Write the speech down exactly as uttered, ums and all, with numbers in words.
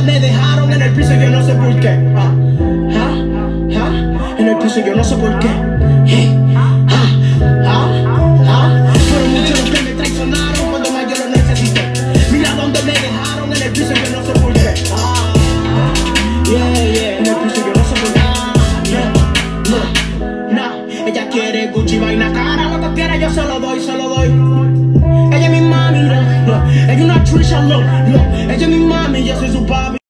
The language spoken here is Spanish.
me dejaron en el piso y yo no sé por qué. Ah, ah, ah, en el piso yo no sé por qué. Hey, ah, ah, ah. Fueron muchos los que me traicionaron cuando más yo lo necesité. Mira dónde me dejaron en el piso y yo no sé por qué. Ah, yeah, yeah, en el piso yo no sé por qué. Yeah, no, no. Ella quiere Gucci, vaina cara, lo que quiera yo se lo doy, se lo doy. Ella es mi mami, no, no. Ella es una Trisha, no, no. Ella es mi mami.